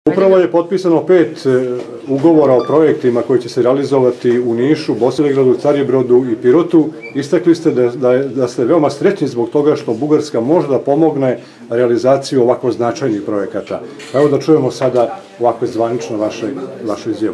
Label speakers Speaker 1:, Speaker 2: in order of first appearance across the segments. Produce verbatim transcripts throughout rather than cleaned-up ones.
Speaker 1: Upravo je potpisano pet ugovora o projektima koji će se realizovati u Nišu, Bosilegradu, Caribrodu i Pirotu. Istakli ste da, da, da ste veoma srećni zbog toga što Bugarska može da pomogne realizaciju ovako značajnih projekata. Evo da čujemo sada ovako zvanično vaše, vašu izjavu.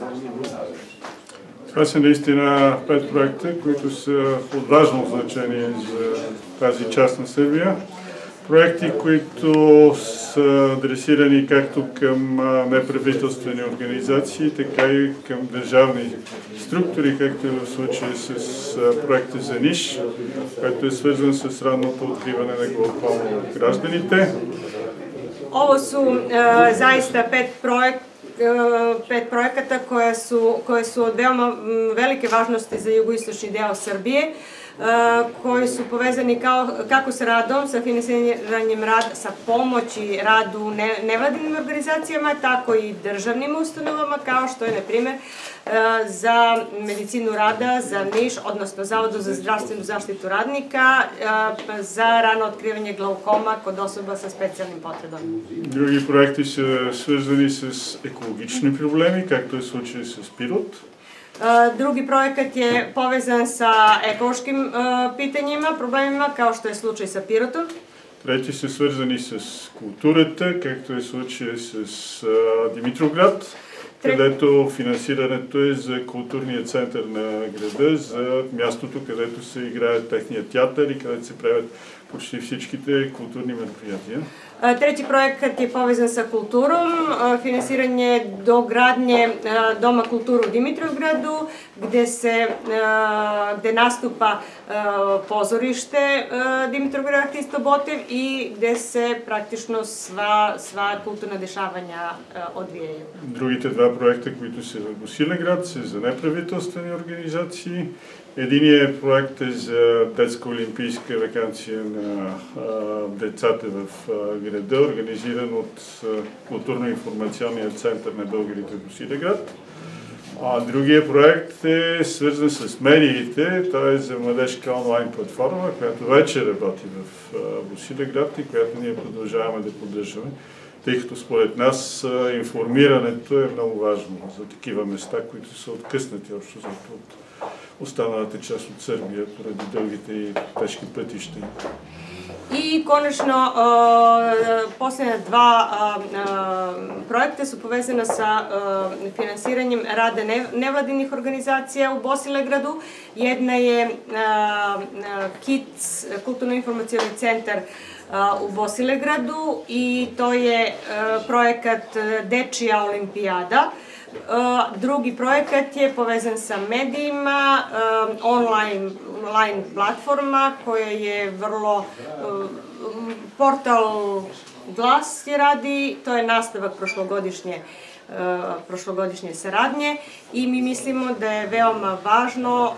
Speaker 2: Това са наистина пет проекта, които са от важно значение за тази част на Сърбия. Проекти, които са адресирани както към неправителствени организации, така и към държавни структури, както и в случая с проекта за Ниш, който е свързан с ранното откриване на глаукома от гражданите.
Speaker 3: Ovo su e, zaista pet projekta pet projekata koje su, koje su od veoma velike važnosti za jugoistočni deo Srbije, koji su povezani kao, kako sa radom, sa finansiranjem rada, sa pomoći radu ne, nevladinim organizacijama, tako i državnim ustanovama, kao što je, na primjer, za medicinu rada, za Niš, odnosno Zavodu za zdravstvenu zaštitu radnika, za rano otkrivanje glaukoma kod osoba sa specijalnim potrebama.
Speaker 2: Други проекти са свързани с екологични проблеми, както е случай с Пирот.
Speaker 3: Drugi projekat je povezan sa ekološkim pitanjima, problemima, kao što je slučaj sa Pirotom.
Speaker 2: Трети са свързани с културата, както е случай с Димитровград, където финансирането е за културния център на града, за мястото, където се играе техния театър и където се правят почти всичките културни мероприятия.
Speaker 3: Treći projekat je povezan sa kulturom, finansiranje dogradnje Doma kulture u Dimitrovgradu, gde se, gde nastupa pozorište Dimitrovgrad Istobotev i gde se praktično sva, sva kulturna dešavanja odvijaju.
Speaker 2: Другите два проекта, които са в Босилеград, са за неправителствени организации. Единият проект е за детска олимпийска ваканция на а, децата в а, града, организиран от а, културно-информационния център на българите в Босилеград. А другия проект е свързан с медиите, той е за младежка онлайн платформа, която вече работи в а, Босилеград и която ние продължаваме да поддържаме, тъй като според нас а, информирането е много важно за такива места, които са откъснати общо зато от останалата част от Сърбия поради дългите и тежки пътища.
Speaker 3: I konačno, posljednja dva projekta su povezana sa finansiranjem rada nevladinih organizacija u Bosilegradu. Jedna je KIC, Kulturno-informacioni centar u Bosilegradu, i to je projekat Dečija olimpijada. Drugi projekat je povezan sa medijima, online, online platforma koja je vrlo, portal Glas je radi, to je nastavak prošlogodišnje, prošlogodišnje saradnje i mi mislimo da je veoma važno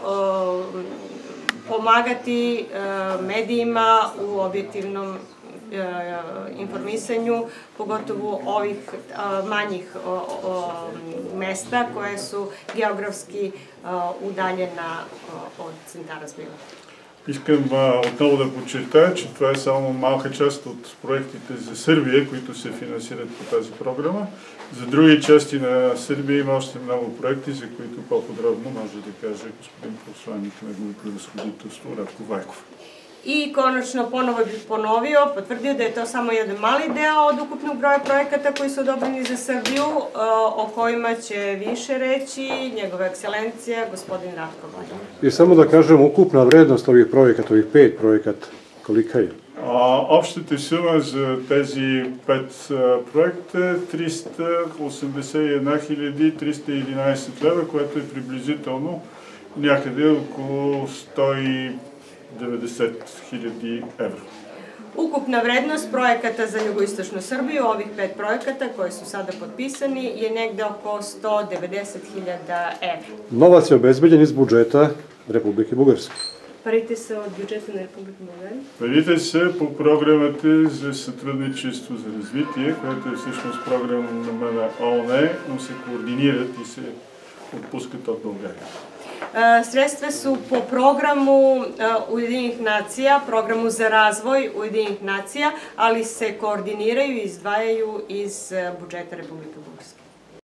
Speaker 3: pomagati medijima u objektivnom informisanju, pogotovo ovih manjih mesta koje su geografski udaljena od центъра Сбила.
Speaker 2: Искам а, отново да подчертая, че това е само малка част от проектите за Сърбия, които се финансират по тази програма. За други части на Сърбия има още много проекти, за които по-подробно може да каже господин посланник на негово превъзходителство Ratko Vajkov.
Speaker 3: I konačno ponovo bih ponovio, potvrdio da je to samo jedan mali deo od ukupnog broja projekata koji su odobreni za Srbiju, o kojima će više reći njegova ekscelencija, gospodin Ratko Vajkov.
Speaker 1: I samo da kažem, ukupna vrednost ovih projekata, ovih pet projekata, kolika je?
Speaker 2: Общата сума за тези пет проекта е триста осемдесет и една хиляди триста и единадесет лева, което е приблизително някъде около сто и devedeset hiljada evra.
Speaker 3: Ukupna vrednost projekata za jugoistočnu Srbiju, ovih pet projekata koji su sada potpisani, je negde oko sto devedeset hiljada evra.
Speaker 1: Novac je obezbeđen iz budžeta Republike Bugarske.
Speaker 3: Парите са от бюджета на Република България?
Speaker 2: Парите са по програмата за сътрудничество за развитие, която е всъщност програма на ООН, но се координират и се отпускат от България.
Speaker 3: Sredstva su po programu Ujedinjenih nacija, programu za razvoj Ujedinjenih nacija, ali se koordiniraju i izdvajaju iz budžeta Republike Bugarske.